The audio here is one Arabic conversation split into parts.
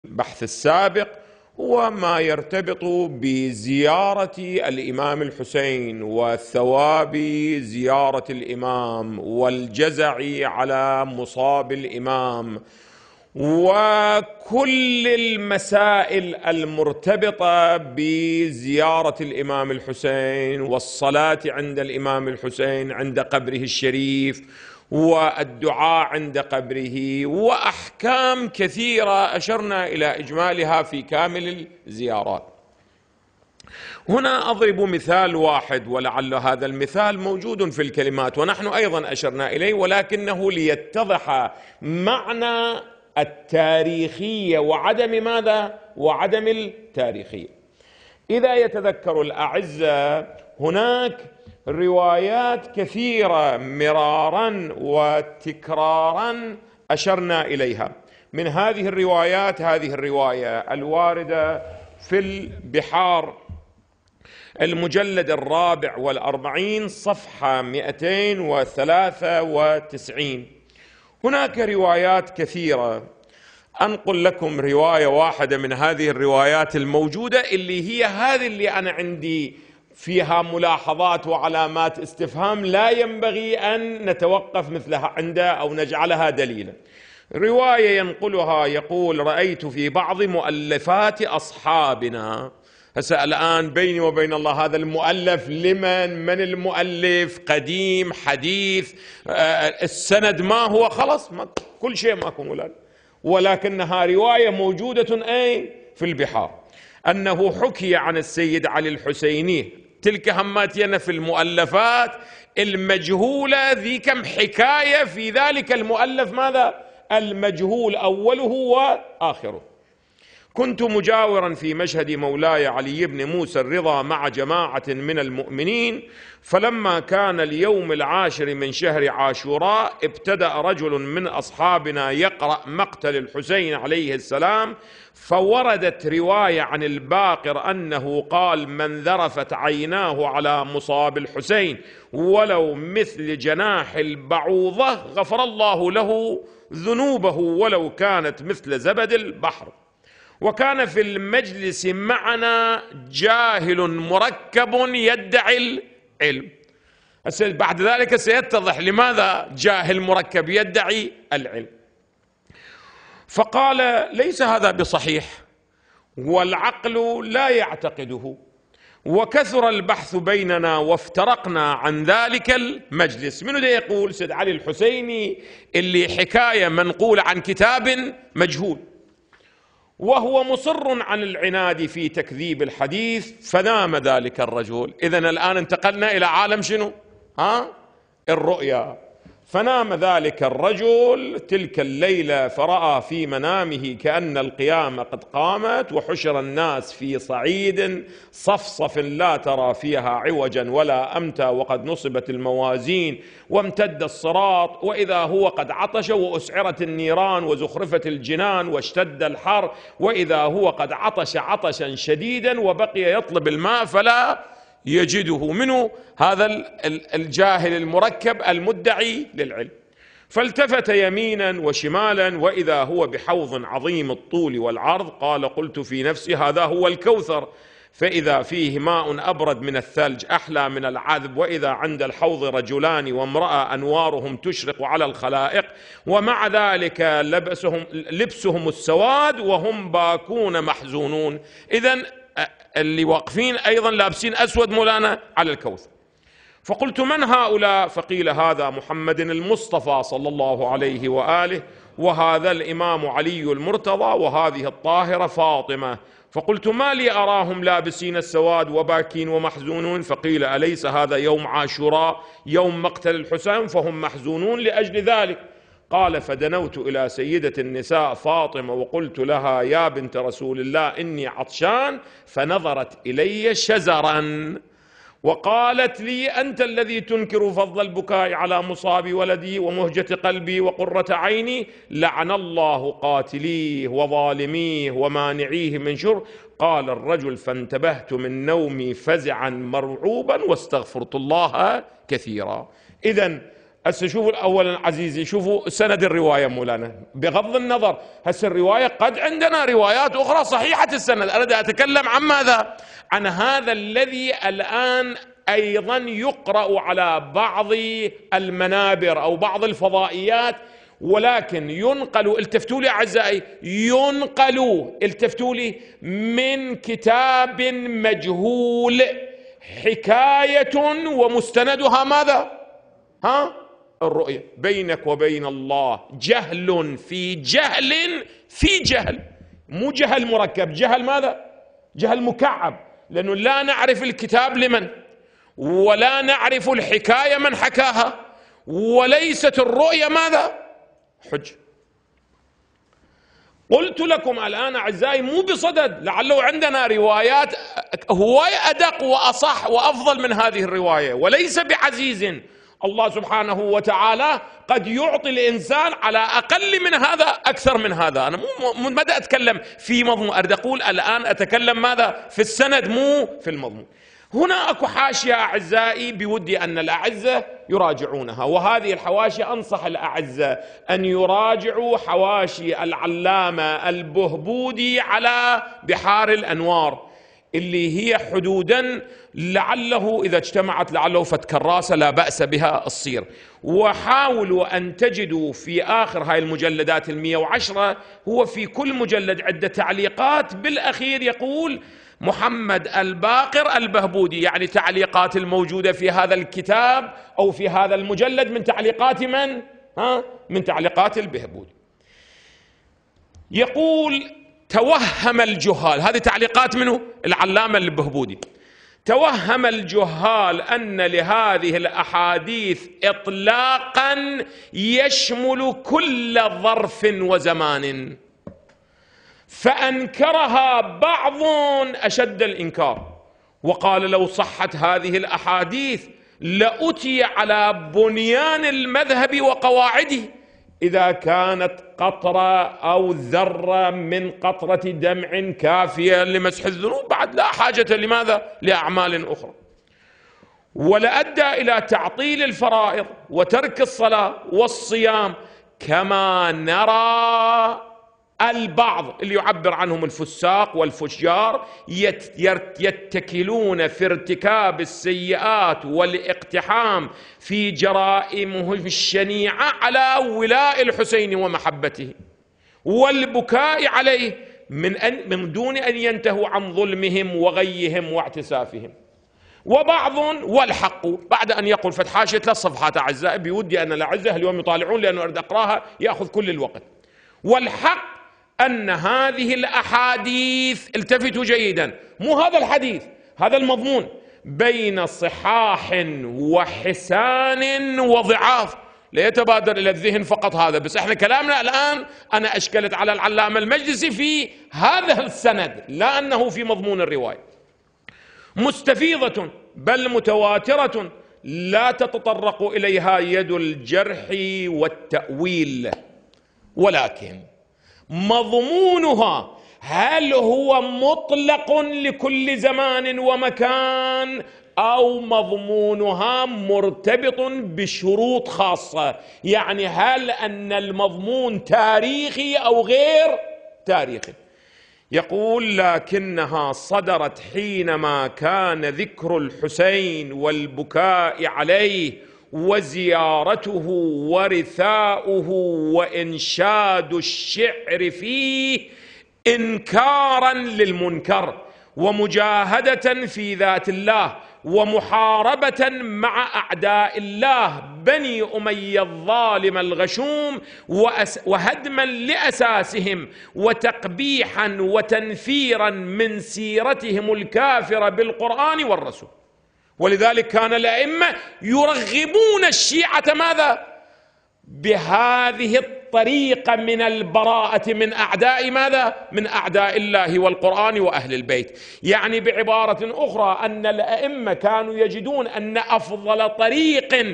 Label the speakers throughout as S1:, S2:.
S1: البحث السابق هو ما يرتبط بزيارة الإمام الحسين وثواب زيارة الإمام والجزع على مصاب الإمام وكل المسائل المرتبطة بزيارة الإمام الحسين والصلاة عند الإمام الحسين عند قبره الشريف والدعاء عند قبره وأحكام كثيرة أشرنا إلى إجمالها في كامل الزيارات. هنا أضرب مثال واحد ولعل هذا المثال موجود في الكلمات ونحن أيضا أشرنا إليه، ولكنه ليتضح معنى التاريخية وعدم ماذا؟ وعدم التاريخية. إذا يتذكر الأعزة هناك روايات كثيرة مرارا وتكرارا أشرنا إليها. من هذه الروايات هذه الرواية الواردة في البحار المجلد 44 صفحة 293. هناك روايات كثيرة، أنقل لكم رواية واحدة من هذه الروايات الموجودة اللي أنا عندي فيها ملاحظات وعلامات استفهام لا ينبغي أن نتوقف مثلها عنده أو نجعلها دليلا. رواية ينقلها يقول: رأيت في بعض مؤلفات أصحابنا. هسه الآن بيني وبين الله هذا المؤلف من المؤلف؟ قديم حديث، السند ما هو؟ خلص كل شيء ماكو مولد، ولكنها رواية موجودة في البحار أنه حكي عن السيد علي الحسيني. تلك هماتنا في المؤلفات المجهولة، ذي كم حكاية في ذلك المؤلف ماذا؟ المجهول أوله وآخره. كنت مجاورا في مشهد مولاي علي بن موسى الرضا مع جماعة من المؤمنين، فلما كان اليوم 10 من شهر عاشوراء ابتدأ رجل من أصحابنا يقرأ مقتل الحسين عليه السلام، فوردت رواية عن الباقر أنه قال: من ذرفت عيناه على مصاب الحسين ولو مثل جناح البعوضة غفر الله له ذنوبه ولو كانت مثل زبد البحر. وكان في المجلس معنا جاهل مركب يدعي العلم. بعد ذلك سيتضح لماذا جاهل مركب يدعي العلم. فقال: ليس هذا بصحيح والعقل لا يعتقده، وكثر البحث بيننا وافترقنا عن ذلك المجلس. منو ده يقول؟ سيد علي الحسيني اللي حكاية منقولة عن كتاب مجهول، وهو مصر عن العناد في تكذيب الحديث. فنام ذلك الرجل. إذن الآن انتقلنا إلى عالم شنو؟ الرؤيا. فنام ذلك الرجل تلك الليلة فرأى في منامه كأن القيامة قد قامت وحشر الناس في صعيد صفصف لا ترى فيها عوجا ولا أمتا، وقد نصبت الموازين وامتد الصراط، وإذا هو قد عطش وأسعرت النيران وزخرفت الجنان واشتد الحر، وإذا هو قد عطش عطشا شديدا وبقي يطلب الماء فلا يجده. منه هذا الجاهل المركب المدعي للعلم. فالتفت يمينا وشمالا وإذا هو بحوض عظيم الطول والعرض. قال: قلت في نفسي هذا هو الكوثر، فإذا فيه ماء أبرد من الثلج أحلى من العذب، وإذا عند الحوض رجلان وامرأة أنوارهم تشرق على الخلائق، ومع ذلك لبسهم السواد وهم باكون محزونون. إذن اللي واقفين أيضا لابسين أسود مولانا على الكوثر. فقلت: من هؤلاء؟ فقيل: هذا محمد المصطفى صلى الله عليه وآله، وهذا الإمام علي المرتضى، وهذه الطاهرة فاطمة. فقلت: ما لي أراهم لابسين السواد وباكين ومحزونون؟ فقيل: أليس هذا يوم عاشوراء يوم مقتل الحسين فهم محزونون لأجل ذلك؟ قال: فدنوت إلى سيدة النساء فاطمة وقلت لها: يا بنت رسول الله إني عطشان. فنظرت إلي شزرا وقالت لي: أنت الذي تنكر فضل البكاء على مصاب ولدي ومهجة قلبي وقرة عيني، لعن الله قاتليه وظالميه ومانعيه من شر. قال الرجل: فانتبهت من نومي فزعا مرعوبا واستغفرت الله كثيرا. إذن هسه شوفوا أولا عزيزي، شوفوا سند الرواية مولانا، بغض النظر هسه الرواية قد عندنا روايات أخرى صحيحة السند، أنا أتكلم عن ماذا؟ عن هذا الذي الآن أيضا يقرأ على بعض المنابر أو بعض الفضائيات، ولكن ينقل، التفتوا لي أعزائي، ينقل، التفتوا لي، من كتاب مجهول حكاية ومستندها ماذا؟ الرؤية. بينك وبين الله جهل في جهل في جهل، مو جهل مركب، جهل ماذا؟ جهل مكعب، لأنه لا نعرف الكتاب لمن، ولا نعرف الحكاية من حكاها، وليست الرؤية ماذا؟ حجة. قلت لكم الآن أعزائي مو بصدد، لعله عندنا روايات هو أدق وأصح وأفضل من هذه الرواية، وليس بعزيز. الله سبحانه وتعالى قد يعطي الإنسان على أقل من هذا أكثر من هذا. أنا مو مدى أتكلم في مضمون، أريد أقول الآن أتكلم ماذا؟ في السند مو في المضمون. هنا أكو حاشية أعزائي بودي أن الأعزة يراجعونها، وهذه الحواشي أنصح الأعزة أن يراجعوا حواشي العلامة البهبودي على بحار الأنوار، اللي هي حدودا لعله إذا اجتمعت لعله فتكراسة لا بأس بها الصير. وحاولوا أن تجدوا في آخر هاي المجلدات 110 هو في كل مجلد عدة تعليقات، بالأخير يقول محمد الباقر البهبودي، يعني تعليقات الموجودة في هذا الكتاب أو في هذا المجلد من تعليقات من؟ من تعليقات البهبودي. يقول توهم الجهال، هذه تعليقات منه العلامة البهبودي، توهم الجهال أن لهذه الأحاديث إطلاقا يشمل كل ظرف وزمان، فأنكرها بعض أشد الإنكار، وقال لو صحت هذه الأحاديث لأتي على بنيان المذهب وقواعده إذا كانت قطرة أو ذرة من قطرة دمع كافية لمسح الذنوب، بعد لا حاجة لماذا؟ لأعمال أخرى، ولأدى إلى تعطيل الفرائض وترك الصلاة والصيام، كما نرى البعض اللي يعبر عنهم الفساق والفجار يتكلون في ارتكاب السيئات والاقتحام في جرائمه الشنيعة على ولاء الحسين ومحبته والبكاء عليه من دون أن ينتهوا عن ظلمهم وغيهم واعتسافهم. وبعض والحق بعد أن يقول فتحاشية 3 صفحات أعزائي، بودي أن الأعزة اليوم يطالعون لأنه أريد أقراها يأخذ كل الوقت. والحق أن هذه الأحاديث، التفتوا جيدا، مو هذا الحديث، هذا المضمون، بين صحاح وحسان وضعاف، لا يتبادر إلى الذهن فقط هذا، بس احنا كلامنا الآن أنا أشكلت على العلامة المجلسي في هذا السند، لا أنه في مضمون الرواية، مستفيضة بل متواترة لا تتطرق إليها يد الجرح والتأويل، ولكن مضمونها هل هو مطلق لكل زمان ومكان أو مضمونها مرتبط بشروط خاصة؟ يعني هل أن المضمون تاريخي أو غير تاريخي؟ يقول لكنها صدرت حينما كان ذكر الحسين والبكاء عليه وزيارته ورثاؤه وإنشاد الشعر فيه إنكارا للمنكر ومجاهدة في ذات الله ومحاربة مع أعداء الله بني أمية الظالم الغشوم وهدما لأساسهم وتقبيحا وتنفيرا من سيرتهم الكافرة بالقرآن والرسول. ولذلك كان الأئمة يرغبون الشيعة ماذا؟ بهذه الطريقة من البراءة من أعداء ماذا؟ من أعداء الله والقرآن وأهل البيت. يعني بعبارة أخرى أن الأئمة كانوا يجدون أن أفضل طريق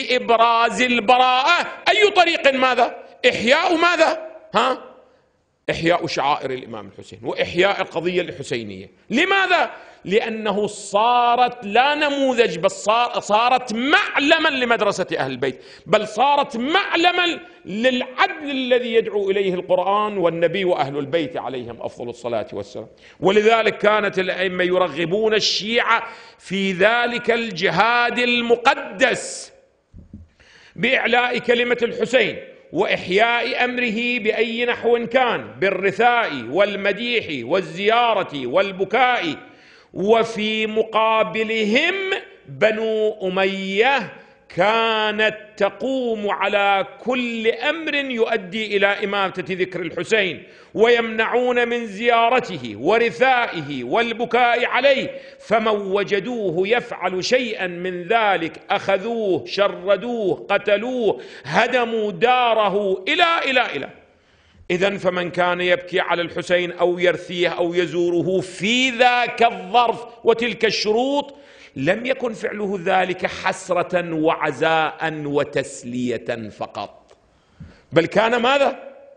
S1: لإبراز البراءة أي طريق؟ ماذا؟ إحياء ماذا؟ إحياء شعائر الإمام الحسين وإحياء القضية الحسينية. لماذا؟ لأنه صارت لا نموذج، بل صارت معلما لمدرسة أهل البيت، بل صارت معلما للعدل الذي يدعو إليه القرآن والنبي وأهل البيت عليهم أفضل الصلاة والسلام. ولذلك كانت الأئمة يرغبون الشيعة في ذلك الجهاد المقدس بإعلاء كلمة الحسين وإحياء أمره بأي نحو كان، بالرثاء والمديح والزيارة والبكاء. وفي مقابلهم بنو أمية كانت تقوم على كل أمر يؤدي إلى إماتة ذكر الحسين، ويمنعون من زيارته ورثائه والبكاء عليه، فمن وجدوه يفعل شيئا من ذلك أخذوه، شردوه، قتلوه، هدموا داره إلى. إذن فمن كان يبكي على الحسين أو يرثيه أو يزوره في ذاك الظرف وتلك الشروط، لم يكن فعله ذلك حسرة وعزاء وتسلية فقط، بل كان ماذا؟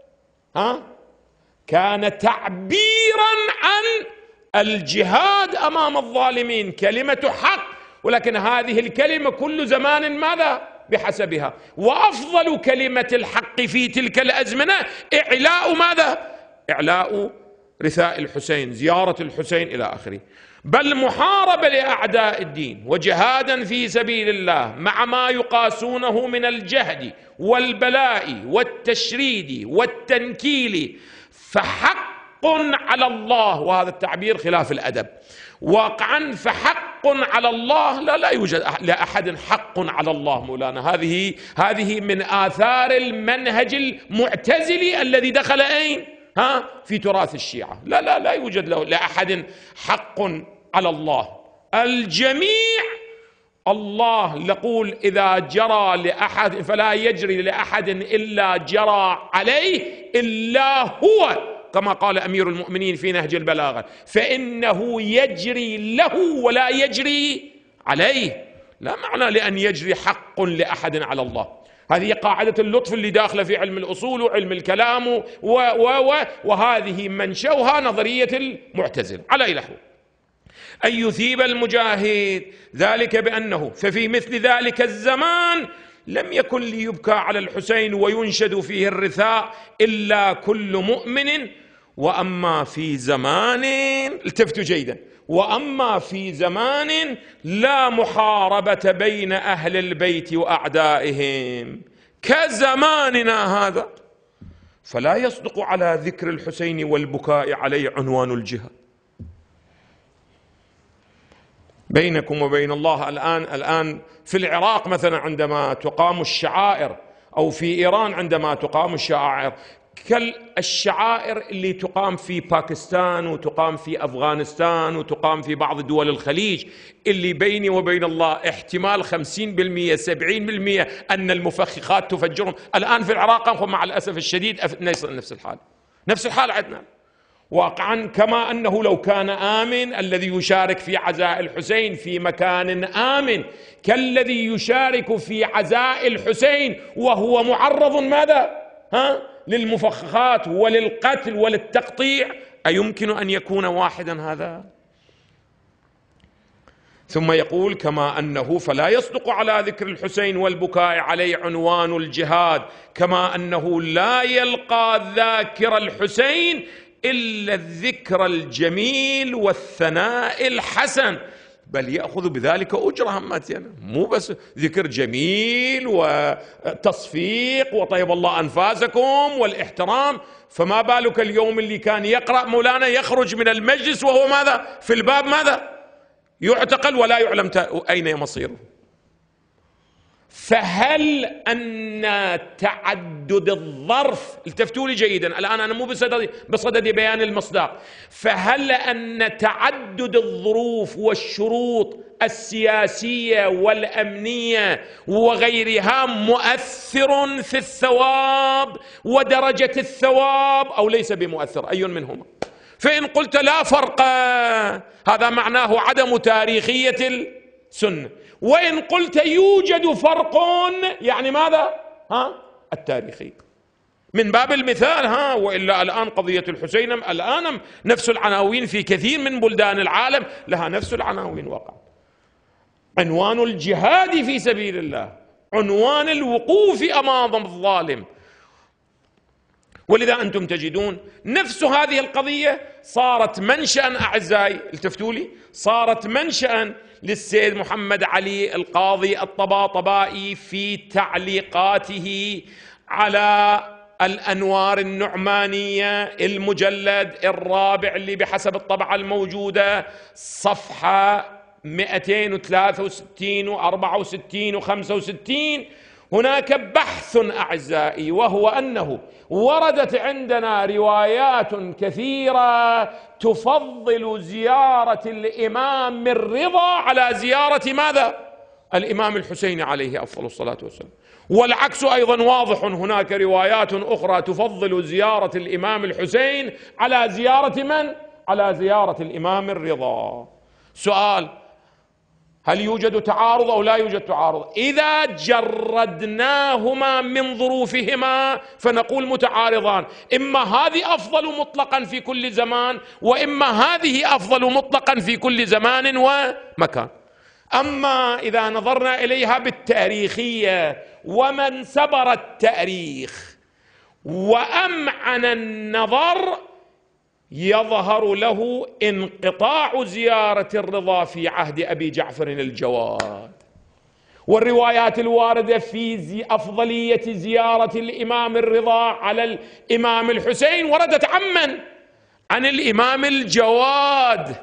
S1: كان تعبيرا عن الجهاد أمام الظالمين، كلمة حق، ولكن هذه الكلمة كل زمان ماذا؟ بحسبها. وأفضل كلمة الحق في تلك الأزمنة إعلاء ماذا؟ إعلاء رثاء الحسين، زيارة الحسين إلى آخره. بل محاربة لأعداء الدين وجهادا في سبيل الله مع ما يقاسونه من الجهد والبلاء والتشريد والتنكيل، فحق على الله، وهذا التعبير خلاف الأدب واقعا، فحق على الله لا يوجد لأحد حق على الله مولانا. هذه من آثار المنهج المعتزلي الذي دخل أين؟ في تراث الشيعة. لا يوجد لأحد حق على الله. الجميع الله يقول إذا جرى لأحد فلا يجري لأحد إلا جرى عليه إلا هو، كما قال أمير المؤمنين في نهج البلاغة، فإنه يجري له ولا يجري عليه. لا معنى لأن يجري حق لأحد على الله. هذه قاعدة اللطف اللي داخلة في علم الأصول وعلم الكلام وهذه منشأها نظرية المعتزلة. على إلهه أن يثيب المجاهد ذلك بأنه ففي مثل ذلك الزمان لم يكن ليبكى على الحسين وينشد فيه الرثاء إلا كل مؤمن، وأما في زمان، التفتوا جيدا، وأما في زمان لا محاربة بين أهل البيت وأعدائهم كزماننا هذا، فلا يصدق على ذكر الحسين والبكاء عليه عنوان الجهاد. بينكم وبين الله الآن في العراق مثلا عندما تقام الشعائر، أو في إيران عندما تقام الشعائر، كالشعائر اللي تقام في باكستان وتقام في أفغانستان وتقام في بعض دول الخليج، اللي بيني وبين الله احتمال 50% 70% أن المفخخات تفجرهم. الآن في العراق مع الأسف الشديد نفس الحال عندنا واقعا، كما أنه لو كان آمن الذي يشارك في عزاء الحسين في مكان آمن كالذي يشارك في عزاء الحسين وهو معرض ماذا؟ للمفخخات وللقتل وللتقطيع، أيمكن أن يكون واحدا هذا؟ ثم يقول كما أنه فلا يصدق على ذكر الحسين والبكاء عليه عنوان الجهاد، كما أنه لا يلقى ذاكر الحسين إلا الذكر الجميل والثناء الحسن، بل يأخذ بذلك أجر همتنا، مو بس ذكر جميل وتصفيق وطيب الله أنفاسكم والاحترام. فما بالك اليوم اللي كان يقرأ مولانا يخرج من المجلس وهو ماذا؟ في الباب ماذا؟ يعتقل ولا يعلم أين مصيره. فهل أن تعدد الظرف، التفتوا لي جيدا الآن أنا مو بصدد بيان المصداق، فهل أن تعدد الظروف والشروط السياسية والأمنية وغيرها مؤثر في الثواب ودرجة الثواب أو ليس بمؤثر؟ أي منهما؟ فإن قلت لا فرق هذا معناه عدم تاريخية السنة، وإن قلت يوجد فرق يعني ماذا؟ التاريخي. من باب المثال. وإلا الآن قضية الحسين الآن نفس العناوين في كثير من بلدان العالم لها نفس العناوين وقعت. عنوان الجهاد في سبيل الله، عنوان الوقوف أمام الظالم. ولذا أنتم تجدون نفس هذه القضية صارت منشأ، أعزائي التفتوا لي، صارت منشأ للسيد محمد علي القاضي الطباطبائي في تعليقاته على الأنوار النعمانية المجلد الرابع اللي بحسب الطبعة الموجودة صفحة 263 و64 و65. هناك بحث أعزائي، وهو أنه وردت عندنا روايات كثيرة تفضل زيارة الإمام الرضا على زيارة ماذا؟ الإمام الحسين عليه أفضل الصلاة والسلام. والعكس أيضا واضح، هناك روايات أخرى تفضل زيارة الإمام الحسين على زيارة من؟ على زيارة الإمام الرضا. سؤال: هل يوجد تعارض أو لا يوجد تعارض؟ إذا جردناهما من ظروفهما فنقول متعارضان، إما هذه أفضل مطلقا في كل زمان، وإما هذه أفضل مطلقا في كل زمان ومكان. أما إذا نظرنا إليها بالتاريخية ومن سبر التاريخ وأمعن النظر، يظهر له انقطاع زيارة الرضا في عهد أبي جعفر الجواد، والروايات الواردة في أفضلية زيارة الإمام الرضا على الإمام الحسين وردت عمن؟ عن الإمام الجواد،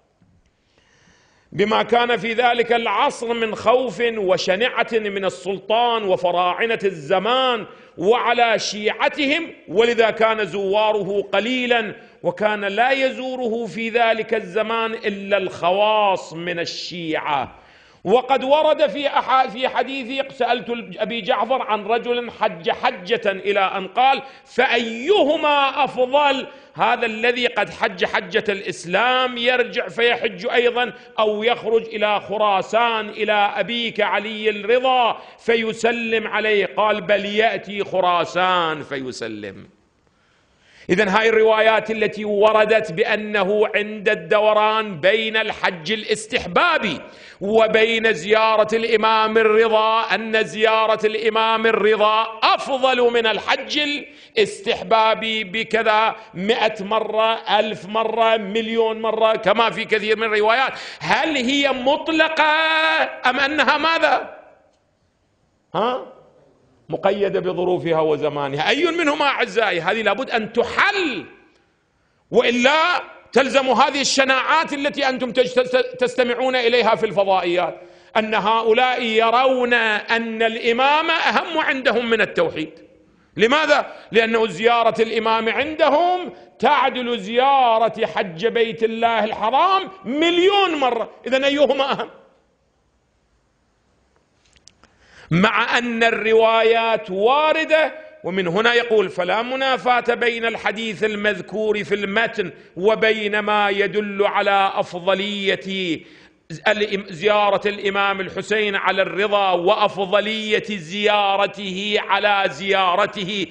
S1: بما كان في ذلك العصر من خوف وشنعة من السلطان وفراعنة الزمان وعلى شيعتهم، ولذا كان زواره قليلا، وكان لا يزوره في ذلك الزمان إلا الخواص من الشيعة. وقد ورد في حديثي سألت أبي جعفر عن رجل حج حجة إلى أن قال: فأيهما أفضل، هذا الذي قد حج حجة الإسلام يرجع فيحج أيضا، أو يخرج إلى خراسان إلى أبيك علي الرضا فيسلم عليه؟ قال: بل يأتي خراسان فيسلم. إذن هاي الروايات التي وردت بأنه عند الدوران بين الحج الاستحبابي وبين زيارة الإمام الرضا أن زيارة الإمام الرضا أفضل من الحج الاستحبابي بكذا 100 مرة 1000 مرة 1,000,000 مرة كما في كثير من الروايات. هل هي مطلقة أم أنها ماذا؟ مقيدة بظروفها وزمانها؟ أي منهما أعزائي؟ هذه لابد أن تحل، وإلا تلزم هذه الشناعات التي أنتم تستمعون إليها في الفضائيات، أن هؤلاء يرون أن الإمام أهم عندهم من التوحيد. لماذا؟ لأنه زيارة الإمام عندهم تعدل زيارة حج بيت الله الحرام 1,000,000 مرة. إذن أيهما أهم؟ مع أن الروايات واردة، ومن هنا يقول: فلا منافاة بين الحديث المذكور في المتن وبين ما يدل على أفضلية زيارة الإمام الحسين على الرضا وأفضلية زيارته على زيارته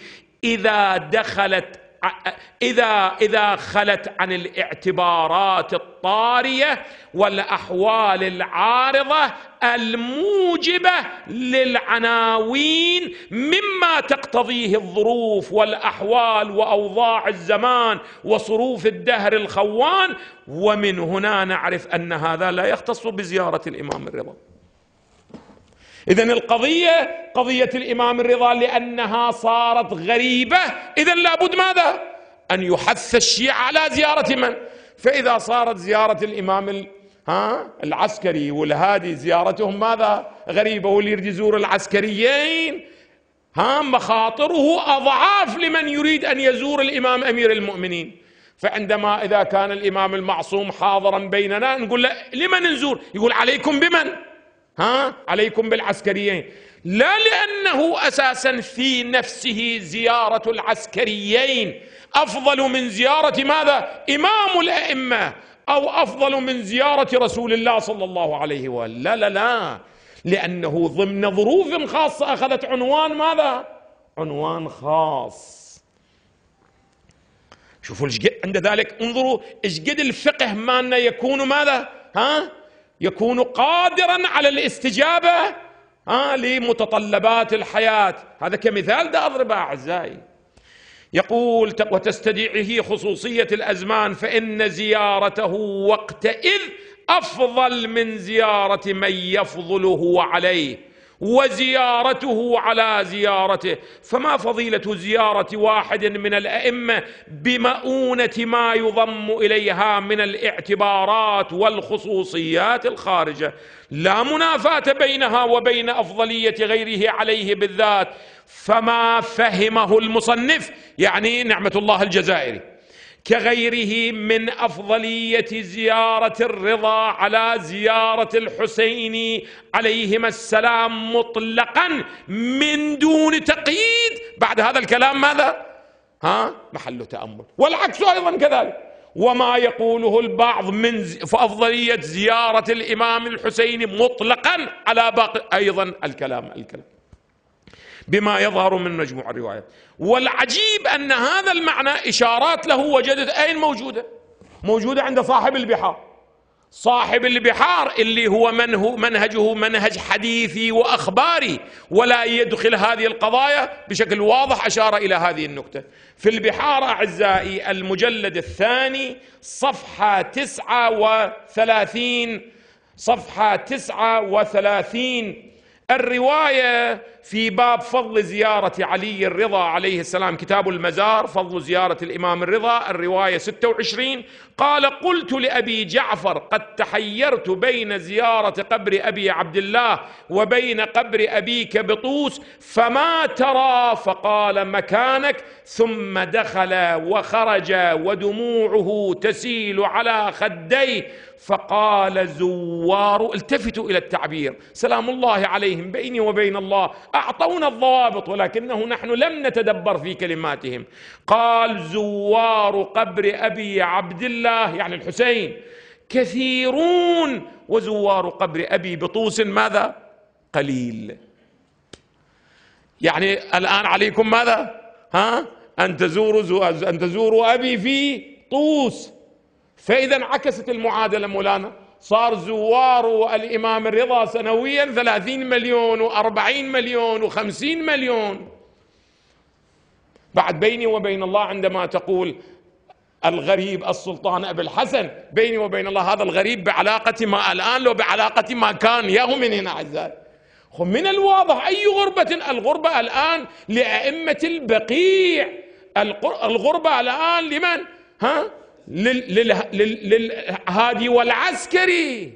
S1: إذا خلت عن الاعتبارات الطارية والأحوال العارضة الموجبة للعناوين مما تقتضيه الظروف والأحوال وأوضاع الزمان وصروف الدهر الخوان. ومن هنا نعرف أن هذا لا يختص بزيارة الإمام الرضا. إذن القضية قضية الإمام الرضا لأنها صارت غريبة، إذن لابد ماذا؟ أن يحث الشيعة على زيارة من؟ فإذا صارت زيارة الإمام العسكري والهادي زيارتهم ماذا؟ غريبة، واللي يريد يزور العسكريين مخاطره أضعاف لمن يريد أن يزور الإمام أمير المؤمنين. فعندما إذا كان الإمام المعصوم حاضرا بيننا نقول له: لمن نزور؟ يقول: عليكم بمن؟ عليكم بالعسكريين. لا لأنه أساسا في نفسه زيارة العسكريين أفضل من زيارة ماذا؟ إمام الأئمة، أو أفضل من زيارة رسول الله صلى الله عليه وآله. لا لا لا، لأنه ضمن ظروف خاصة أخذت عنوان ماذا؟ عنوان خاص. شوفوا عند ذلك انظروا ايش قد الفقه مالنا يكون ماذا؟ يكون قادرا على الاستجابة لمتطلبات الحياة. هذا كمثال دا أضربه أعزائي. يقول وتستدعيه خصوصية الأزمان فإن زيارته وقتئذ أفضل من زيارة من يفضله عليه وزيارته على زيارته. فما فضيلة زيارة واحد من الأئمة بمؤونة ما يضم إليها من الاعتبارات والخصوصيات الخارجة؟ لا منافاة بينها وبين أفضلية غيره عليه بالذات. فما فهمه المصنف يعني نعمة الله الجزائري كغيره من أفضلية زيارة الرضا على زيارة الحسين عليهما السلام مطلقا من دون تقييد، بعد هذا الكلام ماذا؟ محل تأمل. والعكس أيضا كذلك. وما يقوله البعض من فأفضلية زيارة الإمام الحسين مطلقا على باقي أيضا الكلام بما يظهر من مجموع الروايات. والعجيب أن هذا المعنى إشارات له وجدت أين موجودة عند صاحب البحار. صاحب البحار اللي هو منهجه منهج حديثي وأخباري ولا يدخل هذه القضايا بشكل واضح، أشار إلى هذه النكتة في البحار أعزائي المجلد الثاني صفحة 39 الرواية في باب فضل زيارة علي الرضا عليه السلام، كتاب المزار فضل زيارة الإمام الرضا، الرواية 26. قال قلت لأبي جعفر قد تحيرت بين زيارة قبر أبي عبد الله وبين قبر أبيك بطوس فما ترى؟ فقال مكانك. ثم دخل وخرج ودموعه تسيل على خديه فقال زوار، التفتوا إلى التعبير سلام الله عليهم بيني وبين الله أعطونا الضوابط ولكنه نحن لم نتدبر في كلماتهم. قال زوار قبر أبي عبد الله يعني الحسين كثيرون وزوار قبر أبي بطوس ماذا؟ قليل. يعني الآن عليكم ماذا؟ أن تزوروا أبي في طوس. فإذا انعكست المعادلة مولانا، صار زوار الإمام الرضا سنويا 30 مليون و40 مليون و50 مليون. بعد بيني وبين الله عندما تقول الغريب السلطان أبي الحسن، بيني وبين الله هذا الغريب بعلاقة ما الآن لو بعلاقة ما كان ياهو من هنا أعزائي. من الواضح أي غربة؟ الغربة الآن لأئمة البقيع، الغربة الآن لمن؟ للهادي والعسكري.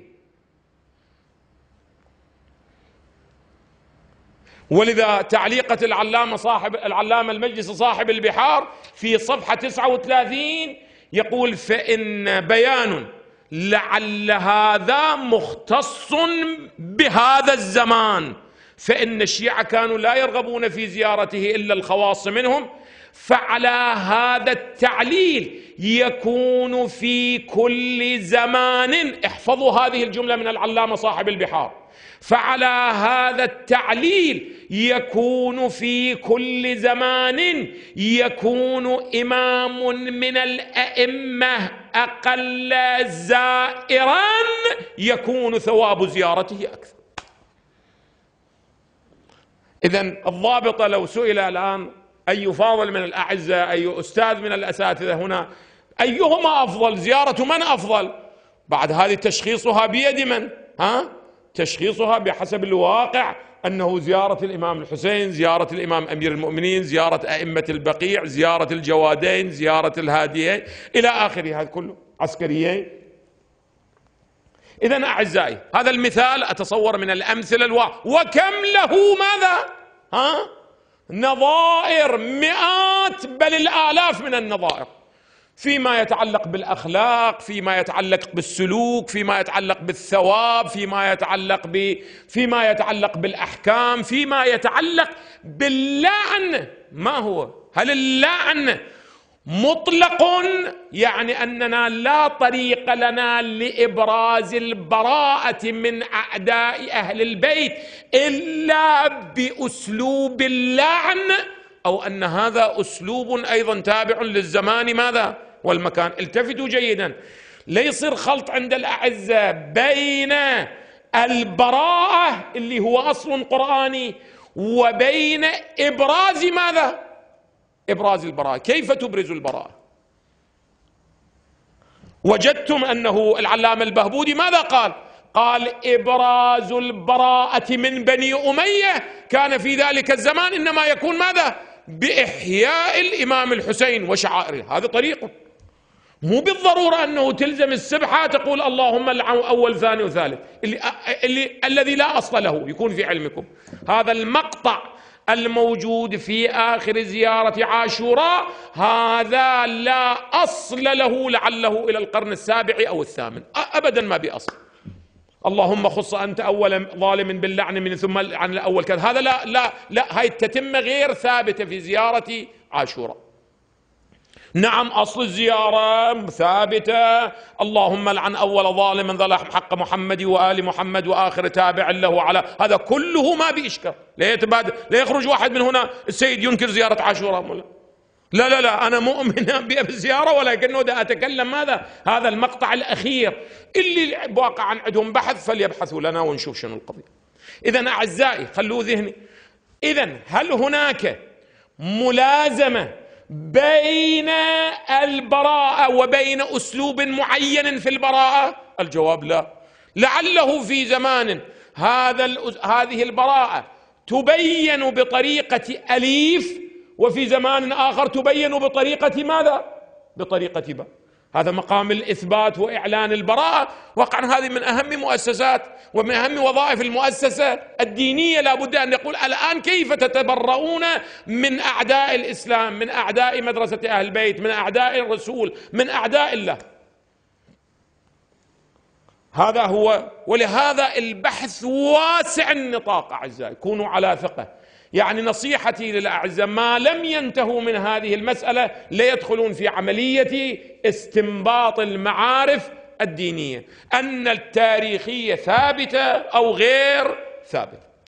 S1: ولذا تعليقة العلامة المجلس صاحب البحار في صفحة 39 يقول فإن بيان لعل هذا مختص بهذا الزمان، فإن الشيعة كانوا لا يرغبون في زيارته إلا الخواص منهم، فعلى هذا التعليل يكون في كل زمان، احفظوا هذه الجملة من العلامة صاحب البحار، فعلى هذا التعليل يكون في كل زمان يكون إمام من الأئمة أقل زائرا يكون ثواب زيارته أكثر. إذن الضابط لو سئل الآن أي فاضل من الأعزة أي أستاذ من الأساتذة هنا أيهما أفضل، زيارة من أفضل؟ بعد هذه تشخيصها بيد من؟ تشخيصها بحسب الواقع أنه زيارة الإمام الحسين، زيارة الإمام أمير المؤمنين، زيارة أئمة البقيع، زيارة الجوادين، زيارة الهاديين إلى آخره، هذا كله عسكريين. إذن أعزائي هذا المثال أتصور من الأمثلة وكم له ماذا؟ نظائر، مئات بل الآلاف من النظائر فيما يتعلق بالأخلاق، فيما يتعلق بالسلوك، فيما يتعلق بالثواب، فيما يتعلق بالأحكام، فيما يتعلق باللعن. ما هو؟ هل اللعن مطلق يعني أننا لا طريق لنا لإبراز البراءة من أعداء أهل البيت إلا بأسلوب اللعن، أو أن هذا أسلوب أيضا تابع للزمان ماذا والمكان. التفتوا جيدا، لا يصير خلط عند الأعزة بين البراءة اللي هو أصل قرآني وبين إبراز ماذا؟ إبراز البراءة. كيف تبرز البراءة؟ وجدتم أنه العلامة البهبودي ماذا قال؟ قال إبراز البراءة من بني أمية كان في ذلك الزمان إنما يكون ماذا؟ بإحياء الإمام الحسين وشعائره. هذا طريقه، مو بالضرورة أنه تلزم السبحة تقول اللهم لعن أول ثاني وثالث الذي لا أصل له يكون في علمكم. هذا المقطع الموجود في آخر زيارة عاشوراء هذا لا أصل له لعله إلى القرن السابع أو الثامن، أبدا ما بأصل. اللهم خص أنت أول ظالم باللعن من ثم عن الأول كذا، هذا لا هاي التتمة غير ثابتة في زيارة عاشوراء. نعم أصل الزيارة ثابتة، اللهم لعن أول ظالم ظلم حق محمد وآل محمد وآخر تابع له على هذا كله ما بإشكال. لا يخرج واحد من هنا السيد ينكر زيارة عاشوراء، لا أنا مؤمن بالزيارة ولكنه دا أتكلم ماذا؟ هذا المقطع الأخير اللي واقعا عندهم بحث فليبحثوا لنا ونشوف شنو القضية. إذن أعزائي خلوا ذهني، إذن هل هناك ملازمة بين البراءة وبين أسلوب معين في البراءة؟ الجواب لا. لعله في زمان هذه البراءة تبين بطريقة أليف، وفي زمان آخر تبين بطريقة ماذا؟ بطريقة باء. هذا مقام الإثبات وإعلان البراءة. واقعا هذه من أهم مؤسسات ومن أهم وظائف المؤسسة الدينية. لا بد أن نقول الآن كيف تتبرؤون من أعداء الإسلام، من أعداء مدرسة أهل البيت، من أعداء الرسول، من أعداء الله. هذا هو، ولهذا البحث واسع النطاق أعزائي، كونوا على ثقة. يعني نصيحتي للأعزاء ما لم ينتهوا من هذه المسألة لا يدخلون في عملية استنباط المعارف الدينية، أن التاريخية ثابتة أو غير ثابتة.